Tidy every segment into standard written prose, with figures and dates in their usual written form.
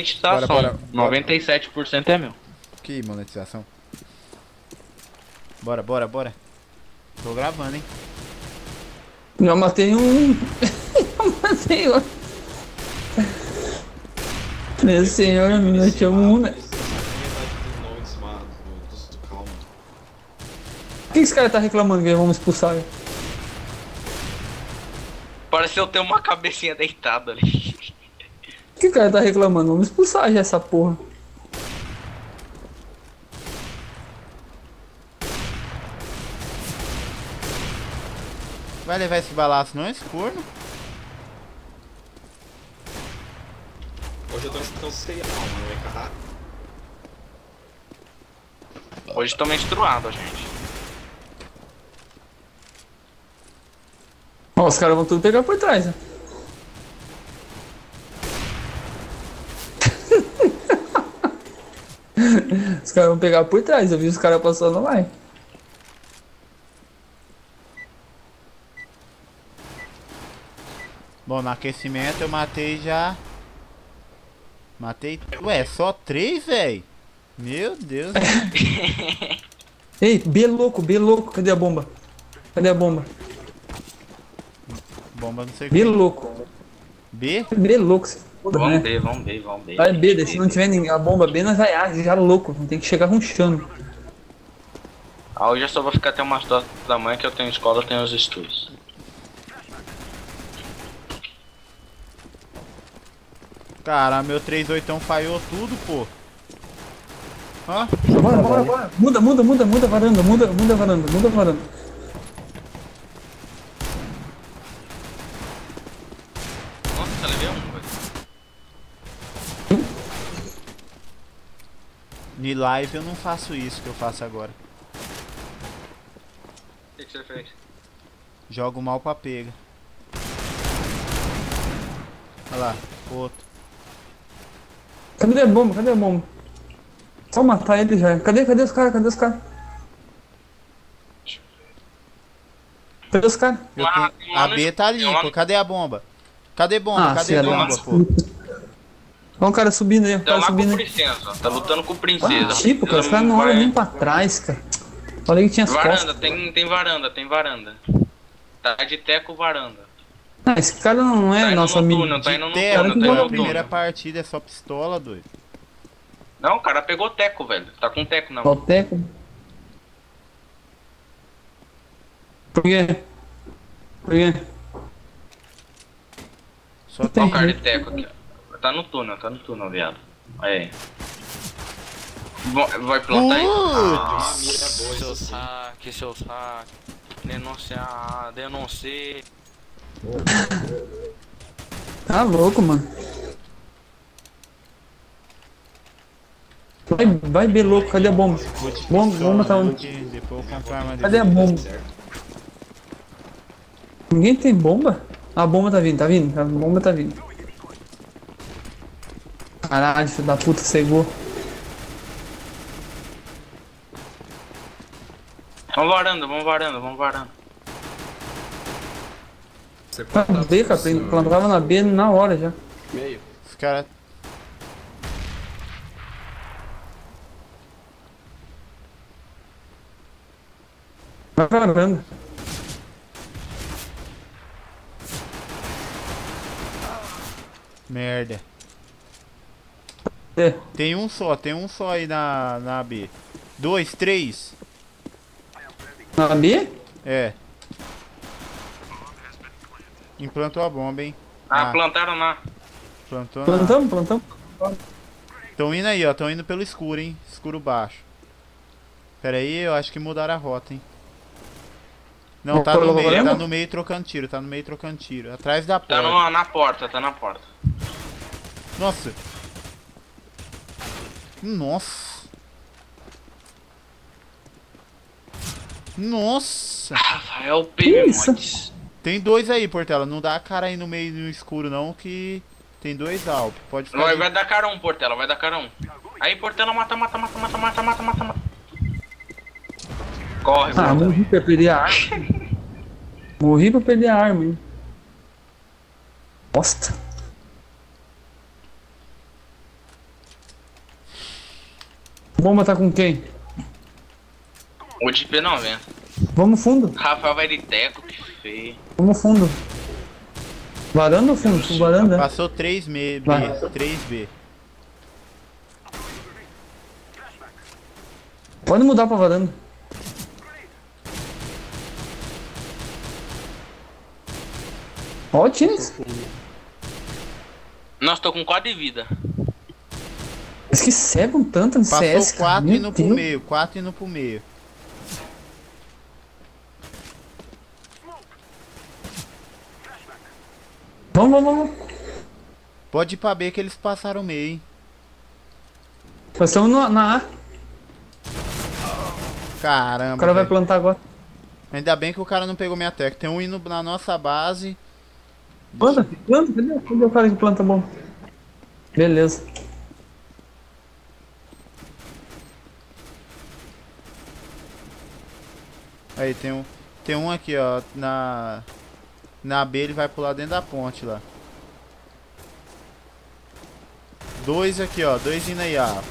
monetização. Bora. 97% é meu. Que monetização. Bora. Tô gravando, hein. Já matei um. Já matei outro. Meu senhor, me meteu um, né? Por que esse cara tá reclamando que vamos expulsar ele? Pareceu ter uma cabecinha deitada ali. Por que o cara tá reclamando? Vamos expulsar já essa porra. Vai levar esse balaço não, esse corno? Hoje eu tô serial, mano, vai carrar. Hoje tô menstruado, gente. Ó, os caras vão tudo pegar por trás, né? Os caras vão pegar por trás, eu vi os caras passando lá. Bom, no aquecimento eu matei já. Ué, só 3, velho? Meu Deus. Ei, B louco, cadê a bomba? Cadê a bomba? Bomba não sei o B que. louco. B? B louco, se foda, né? Vamos ver. Vai B, daí se não tiver ninguém, a bomba B, nós vai A, já louco, tem que chegar runchando. Ah, hoje eu só vou ficar até umas 2 da manhã que eu tenho escola, eu tenho os estudos. Cara, meu 3.8 falhou tudo, pô. Ó. Bora. Muda a varanda, muda a varanda. Nossa, levei um, velho. Em live eu não faço isso que eu faço agora. O que você fez? Jogo mal pra pega. Olha lá, outro. Cadê a bomba? Só matar ele já. Cadê os caras? Cadê os caras? A B tá ali, pô. Cadê a bomba? Cadê bomba? Cadê filha bomba, da pô? Olha o cara subindo aí, Tá lá com o princesa, tá lutando com o princesa. Tipo, cara, os caras não olham nem pra trás, cara. Falei que tinha as Varanda, costas. tem varanda. Tá de teco varanda. Ah, esse cara não é Tá indo nosso no amigo. túnel, tá indo no Terra, túnel, que tá bom, indo a no primeira túnel. partida é só pistola, doido. Não, o cara pegou teco, velho. Tá com teco na Só mão. o teco. Por quê? Só Olha tem. o cara de teco aqui, ó. Tá no túnel, viado. Aí. Vai plantar aí? Ah, mira boa Seu isso sim. saque. Denunciei. Tá louco, mano. Vai B louco, cadê a bomba? Bomba tá onde? Depois eu compro a arma Cadê a dele. bomba? Ninguém tem bomba? A bomba tá vindo. A bomba tá vindo. Caralho, filho da puta, cegou. Vamos varanda. Você Tá plantava B, cara, assim, plantava na B na hora já. meio. Os caras. Vai pra varanda. Merda. É. Tem um só aí na B. 2, 3. Na B? É. Implantou a bomba, hein? Plantaram lá. Plantou. Plantamos. Tão indo aí, ó. Tão indo pelo escuro, hein? Escuro baixo. Pera aí, eu acho que mudaram a rota, hein? Não, tá no meio, trocando tiro, Atrás da porta. Tá na porta. Nossa. Rafael Que P. isso? Montes. Tem 2 aí, Portela. Não dá a cara aí no meio no escuro, não, que tem 2 alpes. Pode ficar. Vai dar cara um, Portela, vai dar cara um. Aí, Portela, mata. Corre, Ah, Portela. morri pra perder a arma. Morri pra perder a arma, hein. Bosta. Bomba tá com quem? O de P90. Vamos fundo. Rafael vai de teco, que feio. Vamos fundo. Varanda ou fundo? Varanda. Passou 3B, Vai. 3B. Pode mudar pra varanda. Ó, o Tinix. Nossa, tô com 4 de vida. Eles que cegam tanto no Passou CS, cara. 4 Meu indo pro Deus. meio, 4 indo pro meio. Vamos. Pode ir pra B que eles passaram o meio, hein. Nós estamos na A. Caramba. O cara vai velho. plantar agora. Ainda bem que o cara não pegou minha tech. Tem um indo na nossa base. Planta. Cadê o cara que planta bomba? Beleza. Aí, tem um aqui, ó. Na B ele vai pular dentro da ponte lá. 2 aqui, ó. 2 indo aí, ó.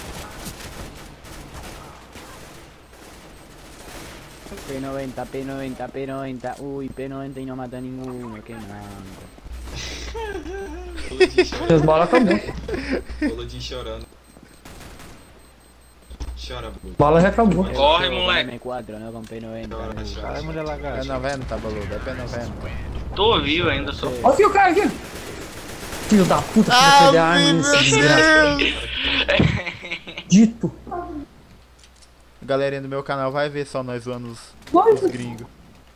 P90, P90, P90. Uy, P90 y no mata a ninguno. Qué manco. As balas acabou. Boludinho chorando. Chora, Bulu. Bala já acabou. Corre, Con moleque. M4, no con P90. Chora, no. chora. P90, boludo. É P90. Tô vivo ainda, só. Ó aqui o cara aqui. Filho da puta, que vai perder a arma nesse desgraça. Dito. A galerinha do meu canal vai ver só nós zoando os gringos.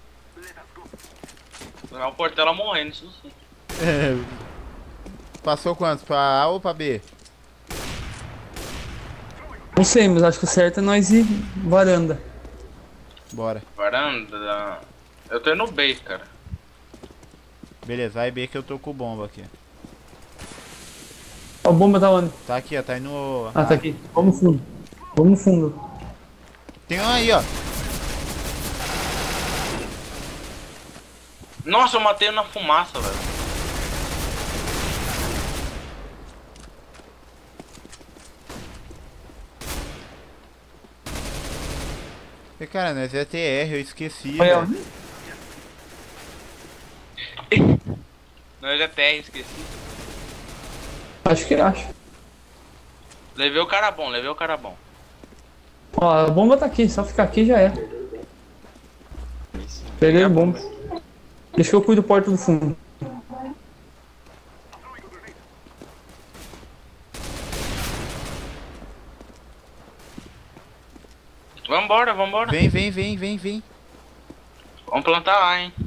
O Portela morrendo, isso sim. É. Passou quantos? Pra A ou pra B? Não sei, mas acho que o certo é nós ir varanda. Bora. Varanda. Eu tô indo B, cara. Beleza, vai B que eu tô com bomba aqui. A bomba tá onde? Tá aqui, ó. Tá indo. Ah, tá aqui. Vamos fundo. Vamos fundo. Tem um aí, ó. Nossa, eu matei na fumaça, velho. E, cara, nós é TR, eu esqueci. Olha, velho. Nós é TR, esqueci. acho. Levei o cara bom, levei o cara bom. Ó, a bomba tá aqui, só ficar aqui já é. Peguei a bomba. Deixa que eu cuido do porta do fundo. Vambora. Vem. Vamos plantar lá, hein.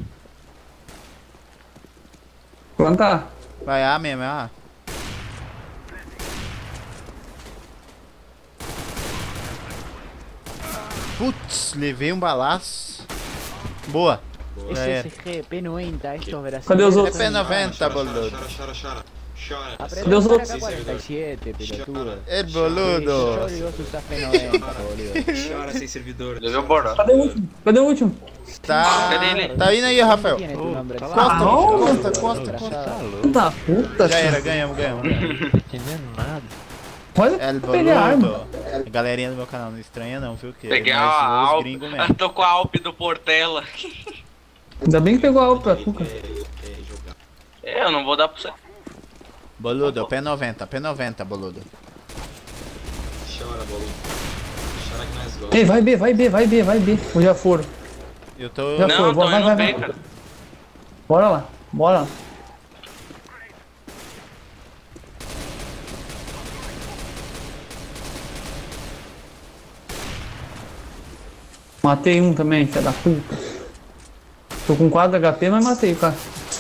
Plantar. Vai A mesmo, é A. Putz, levei um balaço. Boa. Já era. SSG, P90, estos brasileños. Cadê os É outros? P90, boludo. Chora. Aprende Cadê os a usar outros? AK-47, pelotudo. É Yo boludo. digo que usas P90, boludo. Chora sem servidor. Levei o Boró. Cadê o último? Tá. Cadê ele? Tá indo aí, Rafael. ¿Quién es tu nombre? Costa. Da puta. Já era, ganhamos. Olha É que peguei a arma. boludo. A galerinha do meu canal não estranha não, viu? Que Peguei a nós zoamos os Alp. gringos mesmo. Tô com a Alp do Portela. Ainda bem que pegou a alta, Cuca. Eu não vou dar pra você. Boludo, P90, boludo. Chora, Bolu. Chora que nós gostamos. Ei, vai B. Ou já foram? Eu tô. Já Não, foi, tô vai, indo vai. B, cara. Bora lá. Matei um também, filha da puta. Tô com 4 HP, mas matei o cara.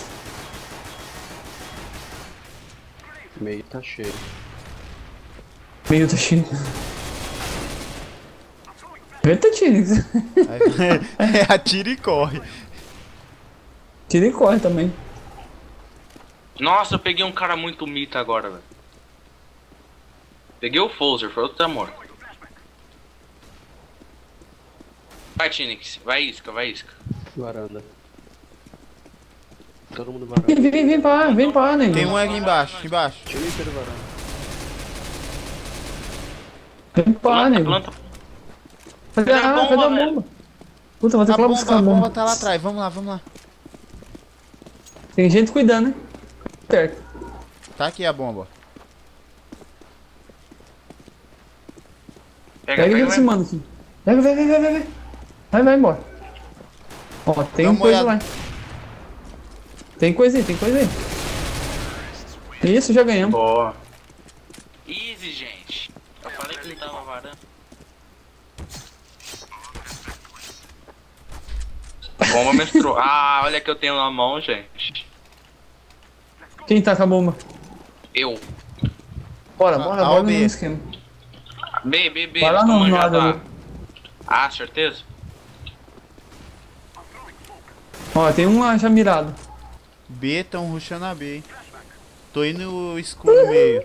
Meio tá cheio. Meio tá cheio. Eita, Tinix. Atira e corre. Tira e corre também. Nossa, eu peguei um cara muito mita agora, velho. Peguei o Fozer, foi outro amor. Vai, Tinix. Vai isca. Varanda. Todo mundo varanda. Vem pra A, nego. Tem um aqui embaixo. Tira o inteiro varanda. Pá, nego. Planta. Cadê a bomba, bomba? velho. Puta, vou ter A que lá buscar bomba, a a bomba bomba. tá lá atrás. Vamos lá, vamos lá. Tem gente cuidando, né? Perto. Tá aqui a bomba. Pega ele desse mano aqui. Pega, vai. Vai embora. Ó, tem Dá uma coisa olhada. lá. Tem coisa aí. Isso, já ganhamos. Boa. Easy, gente. Eu falei que ele tava varando. Bomba menstruou. Ah, olha que eu tenho na mão, gente. Quem tá com a bomba? Eu. Bora A no ou B? mesmo esquema. B. Vai lá eles tão no manjando lado lá. ali. Ah, certeza? Ó, tem um lá já mirado. B, tão rushando a B, hein. Tô indo no escuro meio.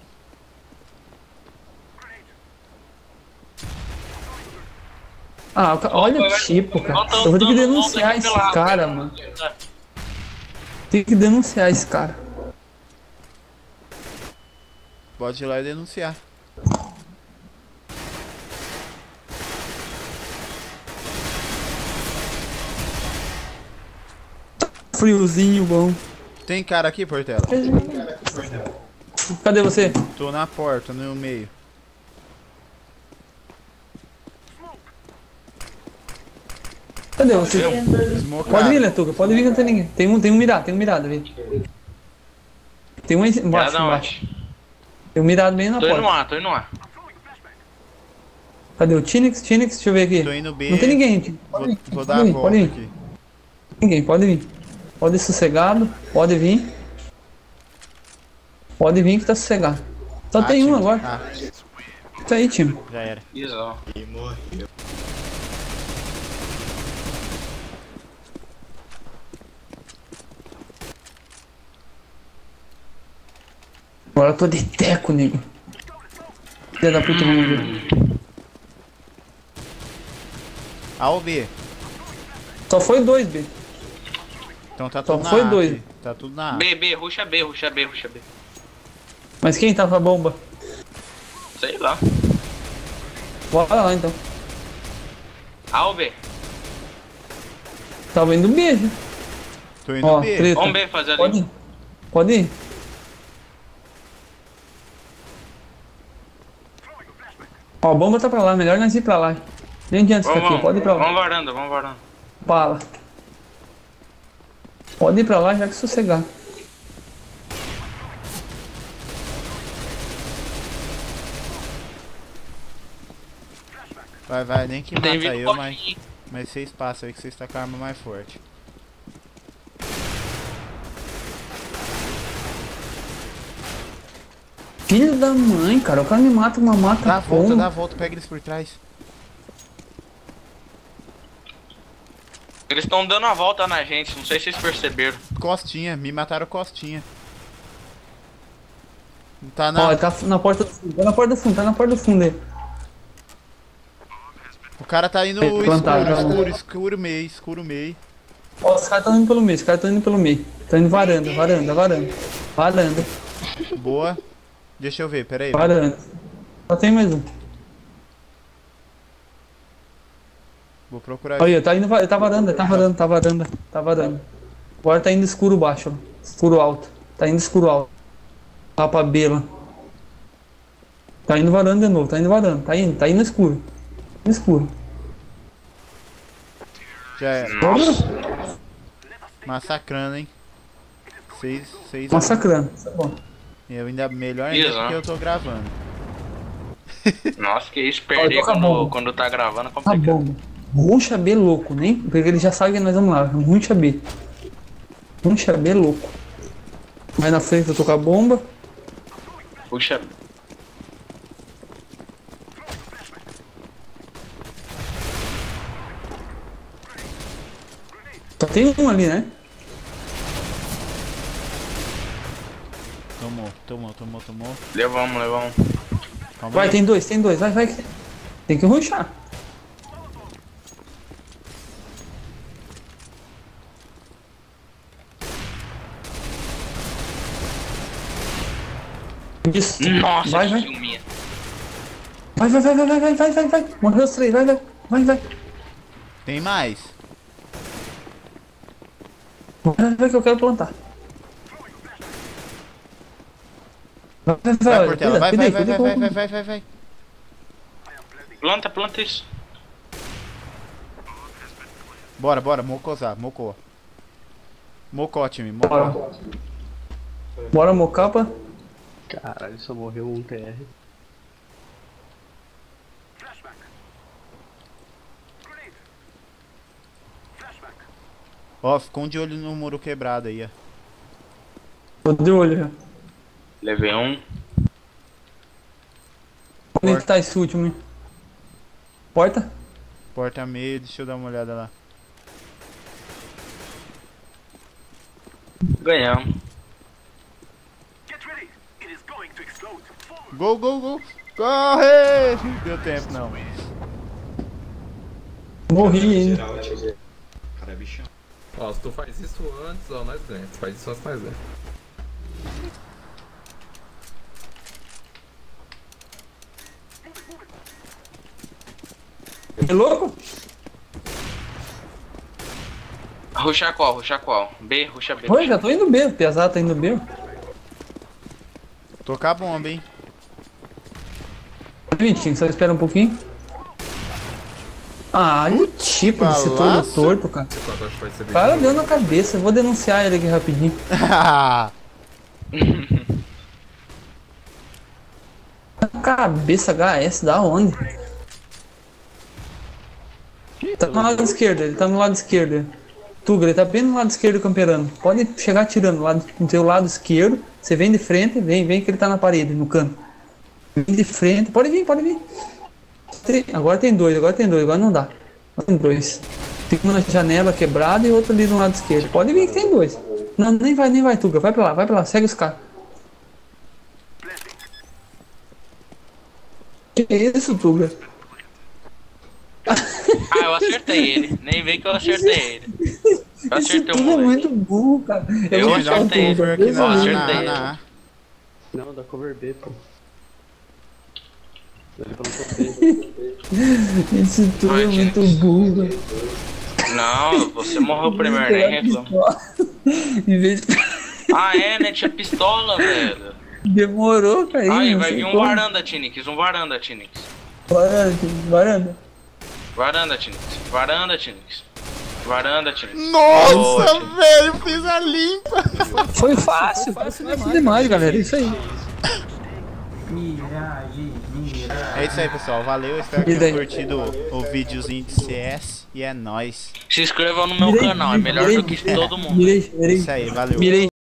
Ah, olha o tipo, cara. Eu vou ter que denunciar esse cara, mano. Tem que denunciar esse cara. Pode ir lá e denunciar. Friozinho bom. Tem cara aqui, Portela? Cadê você? Tô na porta, no meio. Cadê você? Smocado. Pode vir, Letuca, pode vir que não tem ninguém. Tem um mirado ali. Tem um aí embaixo, Cada embaixo. Tem um mirado bem na Tô indo porta. lá, tô indo lá. Cadê o Tinix? Deixa eu ver aqui. Tô indo B. Não tem ninguém, Tinix. Vou dar a volta pode ir. aqui. Ninguém, pode vir. Pode ir sossegado, pode vir. Pode vir que tá sossegado. Só tem um time. agora. Ah, Tá aí, time. já era. Isso, ó. E morreu. Agora eu tô de teco, nego. Filha da puta, vamos ver. A ou B? Só foi dois, B. Então tá Só tudo na foi A dois. aqui. Tá tudo na A. B, ruxa B. Mas quem tá com a bomba? Sei lá. Bora lá então. A ou B? Tava indo B, já. Tô indo Ó, B. treta. Vamos B fazer ali. Pode ir. Pode ir. Ó, a bomba tá pra lá, melhor nós ir pra lá. Nem adianta ficar aqui, pode ir pra lá. Vamos varando. Bala. Pode ir pra lá já que sossegar. Vai, nem que Tem mata vindo eu, mas forte. vocês passam aí que vocês estão com a arma mais forte. Filho da mãe, cara, o cara me mata com uma mata Dá a volta, como? dá a volta, pega eles por trás. Eles estão dando a volta na gente, não sei se vocês perceberam. Costinha, me mataram costinha. Tá na. Ó, tá na porta do fundo, tá na porta do fundo, tá na porta do fundo aí. O cara tá indo Plantado, escuro meio. Ó, os caras tão indo pelo meio, Tão indo varanda. Boa. Deixa eu ver, peraí. Varanda. Só tem mais um. Vou procurar. Olha, tá indo, tá varanda. Agora tá indo escuro baixo, ó. Escuro alto. Tá indo escuro alto. Lá pra B lá. Tá indo varanda de novo, tá indo escuro. Escuro. Já é. Nossa. Massacrando, hein? 6 Massacrando. Tá bom. Eu ainda melhor ainda Isso, porque né? eu tô gravando. Nossa, que isso, perder toca a bomba. quando tá gravando é Tá complicado. bom. Ruxa B louco, nem? Porque ele já sabe que nós vamos lá. Ruxa B. Ruxa B louco. Mais na frente eu tô com a bomba. Puxa. Só tem um ali, né? Tomou. Levamos. Calma Vai, aí. tem dois. Vai. Tem que ruxar. Isso. Nossa, Vai. que filminha. Vai. Morreu os 3, vai. Tem mais. Vai que eu quero plantar. Vai, Portela, vai. Planta isso. Bora, mocosar, mocô. Mocó, time, mocó. Bora, mocapa. Caralho, só morreu um TR. Ó, ficou um de olho no muro quebrado aí, ó. Tô de olho já. Levei um. Onde é que tá esse último, hein? Porta? Porta meio, deixa eu dar uma olhada lá. Ganhamos. Gol. Corre! Não deu tempo, não. Morri, hein? Geral, tio. Cara, é bichão. Ó, se tu faz isso antes, ó, nós ganhamos. Se tu faz isso antes, nós ganhamos. É louco? Ruxar qual? B, ruxa B. Oi, já tô indo B. Pesado, tá indo B. Tocar a bomba, hein. Vitinho, só espera um pouquinho. Ah, olha o tipo de setor Balaço. torto, cara. Esse quadro acho que vai ser O bem cara bom. deu na cabeça. Eu vou denunciar ele aqui rapidinho. Cabeça HS, da onde? Tá no lado esquerdo, ele tá no lado esquerdo. Tuga, ele tá bem no lado esquerdo camperando. Pode chegar atirando no teu lado esquerdo. Você vem de frente, vem que ele tá na parede, no canto. Vem de frente, pode vir. Agora tem dois, agora não dá. Agora tem dois. Tem uma na janela quebrada e outro ali no lado esquerdo. Pode vir que tem dois. Não, nem vai, Tuga. Vai pra lá, segue os caras. Que isso, Tuga? Ah, eu acertei ele. Nem vê que eu acertei ele. Eu Esse acertei o Tuga é moleque. muito burro, cara. Eu vou acertei. achar o Tuga, Aqui beleza? Ó, na acertei. A. Não, da cover B, pô. Ele plantou B. Esse Tuga é Ai, muito gente. burro. Não, você morreu primeiro, nem reclama. Em vez de... Ah, é, né? Tinha pistola, velho. Demorou, cara. Aí, não vai sei vir um como. varanda, Tinix. Varanda, Tinix. Nossa, Ô, velho, fiz a limpa. Foi fácil demais, galera. Isso aí. É isso aí, pessoal. Valeu. Espero que tenham curtido o videozinho de CS. E é nóis. Se inscreva no meu canal, é melhor do que todo mundo. É isso aí, valeu. Mirei.